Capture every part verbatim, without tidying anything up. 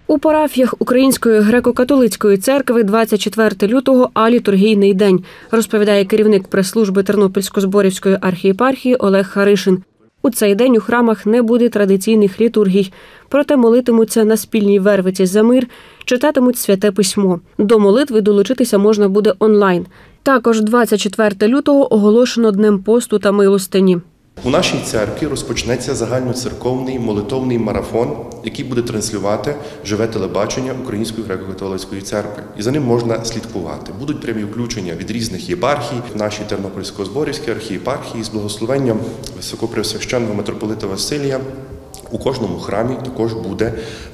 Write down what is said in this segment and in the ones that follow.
У парафіях Української греко-католицької церкви двадцять четвертого лютого – а літургійний день, розповідає керівник прес-служби Тернопільсько-Зборівської архієпархії Олег Харишин. У цей день у храмах не буде традиційних літургій, проте молитимуться на спільній вервиці за мир, читатимуть Святе Письмо. До молитви долучитися можна буде онлайн. Також двадцять четвертого лютого оголошено Днем посту та милостині. У нашій церкві розпочнеться загальноцерковний молитовний марафон, який буде транслювати живе телебачення Української греко-католицької церкви. І за ним можна слідкувати. Будуть прямі включення від різних єпархій, в нашій Тернопільсько-Зборівській архієпархії з благословенням Високопреосвященного митрополита Василія. У кожному храмі також буде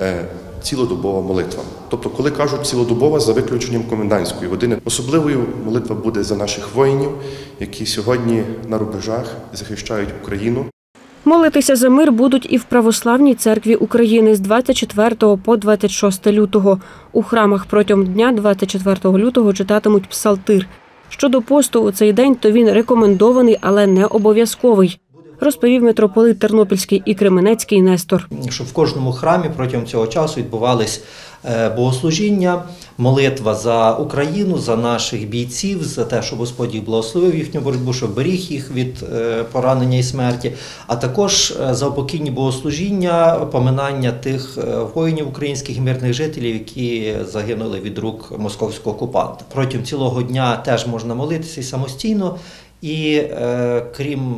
цілодобова молитва. Тобто, коли кажуть цілодобова, за виключенням комендантської години. Особливою молитва буде за наших воїнів, які сьогодні на рубежах захищають Україну. Молитися за мир будуть і в Православній церкві України з двадцять четвертого по двадцять шосте лютого. У храмах протягом дня двадцять четвертого лютого читатимуть псалтир. Щодо посту у цей день, то він рекомендований, але не обов'язковий, розповів митрополит Тернопільський і Кременецький Нестор. Щоб в кожному храмі протягом цього часу відбувались богослужіння, молитва за Україну, за наших бійців, за те, щоб Господь їх благословив їхню боротьбу, щоб беріг їх від поранення і смерті, а також за упокійні богослужіння, поминання тих воїнів українських і мирних жителів, які загинули від рук московського окупанта. Протягом цілого дня теж можна молитися і самостійно, і е, крім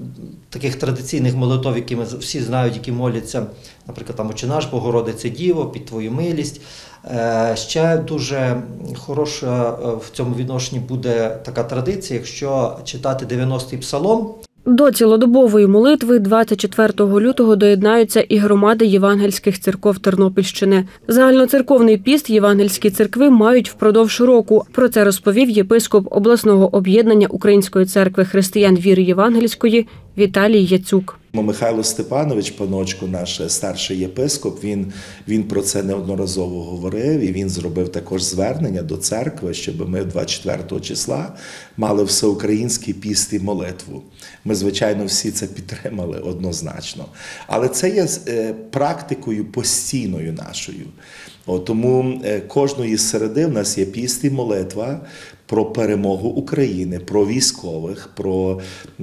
таких традиційних молитов, які ми всі знають, які моляться, наприклад, там «Отче наш», «Богородице Діво», «Під Твою милість», е, ще дуже хороша в цьому відношенні буде така традиція, якщо читати дев'яностий псалом. До цілодобової молитви двадцять четвертого лютого доєднаються і громади євангельських церков Тернопільщини. Загальноцерковний піст євангельські церкви мають впродовж року. Про це розповів єпископ обласного об'єднання Української церкви християн віри євангельської Віталій Яцюк. Михайло Степанович, паночко, наш старший єпископ, він, він про це неодноразово говорив, і він зробив також звернення до церкви, щоб ми двадцять четвертого числа мали всеукраїнський піст і молитву. Ми, звичайно, всі це підтримали однозначно. Але це є практикою постійною нашою. О, тому кожної середи в нас є піст і молитва про перемогу України, про військових, про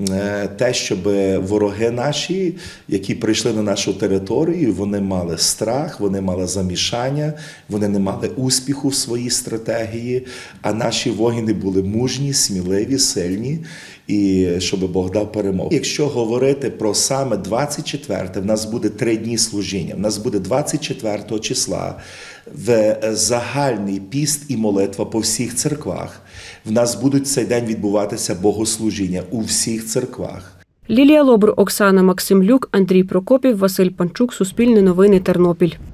те, щоб вороги наші, які прийшли на нашу територію, вони мали страх, вони мали замішання, вони не мали успіху в своїй стратегії, а наші воїни були мужні, сміливі, сильні, і щоб Бог дав перемогу. Якщо говорити про саме двадцять четверте, в нас буде три дні служіння. В нас буде двадцять четвертого числа в загальний піст і молитва по всіх церквах. В нас будуть цей день відбуватися богослужіння у всіх церквах. Лілія Лобур, Оксана Максимлюк, Андрій Прокопів, Василь Панчук, Суспільне новини, Тернопіль.